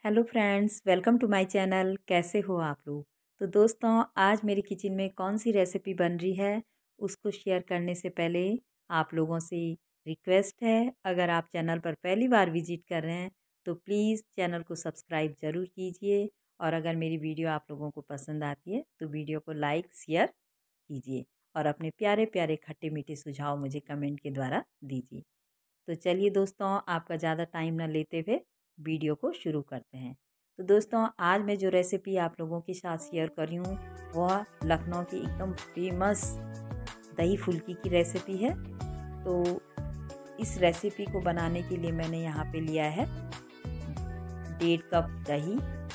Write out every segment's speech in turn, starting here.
Hello friends, welcome to my channel. कैसे हो आप लोग? तो दोस्तों, आज मेरी किचन में कौन सी रेसिपी बन रही है उसको शेयर करने से पहले आप लोगों से रिक्वेस्ट है, अगर आप चैनल पर पहली बार विजिट कर रहे हैं तो प्लीज़ चैनल को सब्सक्राइब ज़रूर कीजिए। और अगर मेरी वीडियो आप लोगों को पसंद आती है तो वीडियो को लाइक शेयर कीजिए और अपने प्यारे प्यारे खट्टे मीठे सुझाव मुझे कमेंट के द्वारा दीजिए। तो चलिए दोस्तों, आपका ज़्यादा टाइम ना लेते हुए वीडियो को शुरू करते हैं। तो दोस्तों, आज मैं जो रेसिपी आप लोगों के साथ शेयर कर रही हूँ वह लखनऊ की एकदम फेमस दही फुल्की की रेसिपी है। तो इस रेसिपी को बनाने के लिए मैंने यहाँ पे लिया है 1.5 कप दही,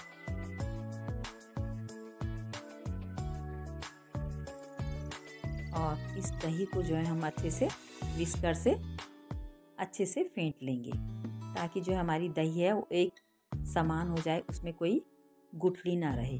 और इस दही को जो है हम अच्छे से विस्कर से अच्छे से फेंट लेंगे ताकि जो हमारी दही है वो एक समान हो जाए, उसमें कोई गुठली ना रहे।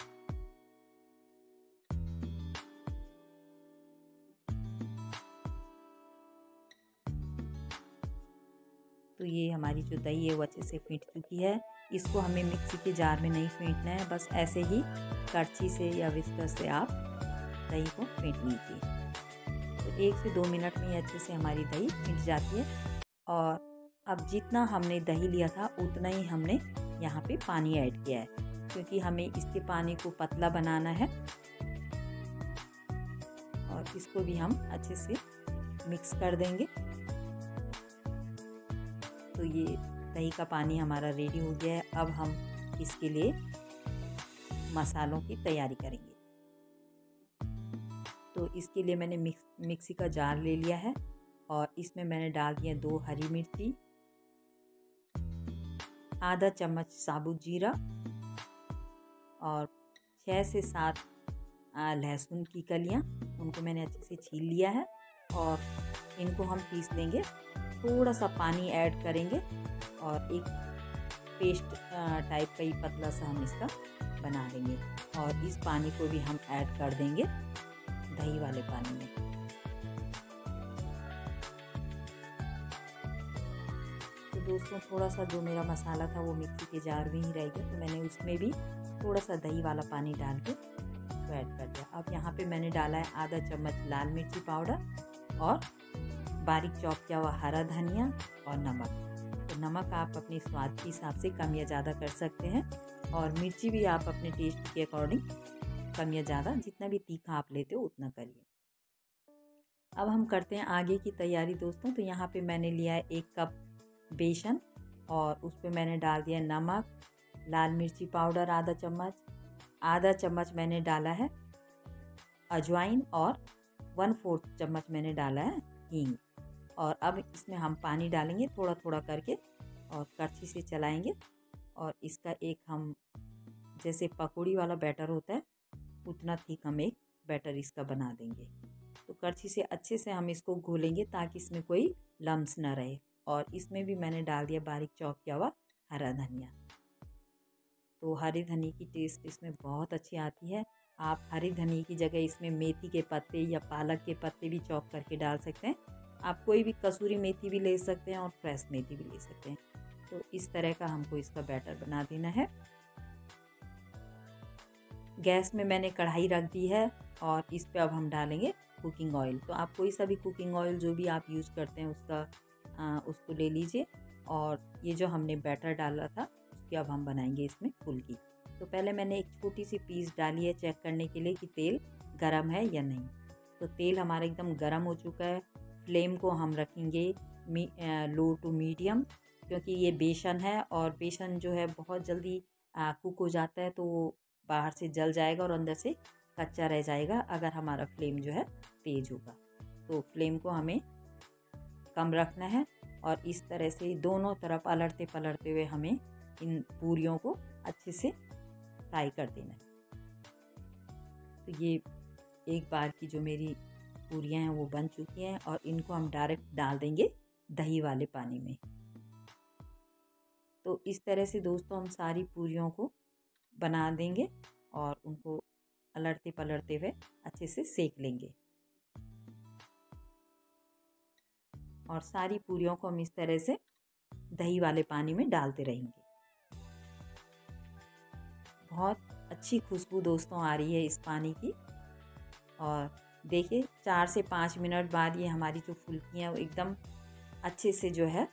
तो ये हमारी जो दही है वो अच्छे से फेंट चुकी है। इसको हमें मिक्सी के जार में नहीं फेंटना है, बस ऐसे ही करछी से या विस्कर से आप दही को फेंट लीजिए। तो 1 से 2 मिनट में ही अच्छे से हमारी दही फेंट जाती है। और अब जितना हमने दही लिया था उतना ही हमने यहाँ पे पानी ऐड किया है, क्योंकि हमें इसके पानी को पतला बनाना है। और इसको भी हम अच्छे से मिक्स कर देंगे। तो ये दही का पानी हमारा रेडी हो गया है। अब हम इसके लिए मसालों की तैयारी करेंगे। तो इसके लिए मैंने मिक्सी का जार ले लिया है और इसमें मैंने डाल दिया 2 हरी मिर्ची, आधा चम्मच साबुत जीरा और 6 से 7 लहसुन की कलियां, उनको मैंने अच्छे से छील लिया है और इनको हम पीस लेंगे। थोड़ा सा पानी ऐड करेंगे और एक पेस्ट टाइप का ही पतला सा हम इसका बना लेंगे। और इस पानी को भी हम ऐड कर देंगे दही वाले पानी में। तो दोस्तों, थोड़ा सा जो मेरा मसाला था वो मिक्सी के जार में ही रह गया, तो मैंने उसमें भी थोड़ा सा दही वाला पानी डाल के तो ऐड कर दिया। अब यहाँ पे मैंने डाला है आधा चम्मच लाल मिर्ची पाउडर और बारीक चॉप किया हुआ हरा धनिया और नमक। तो नमक आप अपने स्वाद के हिसाब से कम या ज़्यादा कर सकते हैं, और मिर्ची भी आप अपने टेस्ट के अकॉर्डिंग कम या ज़्यादा, जितना भी तीखा आप लेते हो उतना करिए। अब हम करते हैं आगे की तैयारी दोस्तों। तो यहाँ पे मैंने लिया है 1 कप बेसन और उस पर मैंने डाल दिया नमक, लाल मिर्ची पाउडर आधा चम्मच मैंने डाला है अजवाइन और 1/4 चम्मच मैंने डाला है हींग। और अब इसमें हम पानी डालेंगे थोड़ा थोड़ा करके और करछी से चलाएंगे। और इसका एक हम जैसे पकौड़ी वाला बैटर होता है उतना थिक हम एक बैटर इसका बना देंगे। तो करछी से अच्छे से हम इसको घोलेंगे ताकि इसमें कोई लम्स ना रहे। और इसमें भी मैंने डाल दिया बारीक चॉप किया हुआ हरा धनिया। तो हरी धनिया की टेस्ट इसमें बहुत अच्छी आती है। आप हरी धनिया की जगह इसमें मेथी के पत्ते या पालक के पत्ते भी चॉप करके डाल सकते हैं। आप कोई भी कसूरी मेथी भी ले सकते हैं और फ्रेश मेथी भी ले सकते हैं। तो इस तरह का हमको इसका बैटर बना देना है। गैस में मैंने कढ़ाई रख दी है और इस पे अब हम डालेंगे कुकिंग ऑयल। तो आप कोई सा भी कुकिंग ऑयल जो भी आप यूज़ करते हैं उसको ले लीजिए। और ये जो हमने बैटर डाला था उसकी अब हम बनाएंगे इसमें फुल्की। तो पहले मैंने एक छोटी सी पीस डाली है चेक करने के लिए कि तेल गरम है या नहीं। तो तेल हमारा एकदम गरम हो चुका है। फ्लेम को हम रखेंगे लो टू मीडियम, क्योंकि ये बेसन है और बेसन जो है बहुत जल्दी कुक हो जाता है, तो वो बाहर से जल जाएगा और अंदर से कच्चा रह जाएगा अगर हमारा फ्लेम जो है तेज़ होगा। तो फ्लेम को हमें कम रखना है और इस तरह से दोनों तरफ अलटते पलटते हुए हमें इन पूरियों को अच्छे से फ्राई कर देना है। तो ये एक बार की जो मेरी पूरियां हैं वो बन चुकी हैं और इनको हम डायरेक्ट डाल देंगे दही वाले पानी में। तो इस तरह से दोस्तों हम सारी पूरियों को बना देंगे और उनको अलटते पलटते हुए अच्छे से सेक लेंगे। और सारी पूरियों को हम इस तरह से दही वाले पानी में डालते रहेंगे। बहुत अच्छी खुशबू दोस्तों आ रही है इस पानी की। और देखिए 4 से 5 मिनट बाद ये हमारी जो फुल्कियाँ वो एकदम अच्छे से जो है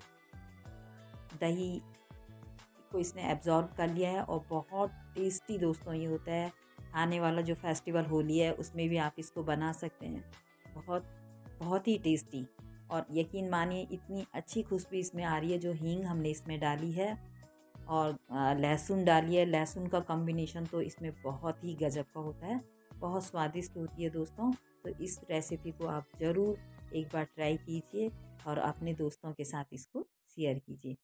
दही को इसने एब्जॉर्ब कर लिया है। और बहुत टेस्टी दोस्तों ये होता है। आने वाला जो फेस्टिवल होली है उसमें भी आप इसको बना सकते हैं। बहुत बहुत ही टेस्टी। और यकीन मानिए इतनी अच्छी खुशबू इसमें आ रही है। जो हींग हमने इसमें डाली है और लहसुन डाली है, लहसुन का कॉम्बिनेशन तो इसमें बहुत ही गजब का होता है, बहुत स्वादिष्ट होती है दोस्तों। तो इस रेसिपी को आप ज़रूर एक बार ट्राई कीजिए और अपने दोस्तों के साथ इसको शेयर कीजिए।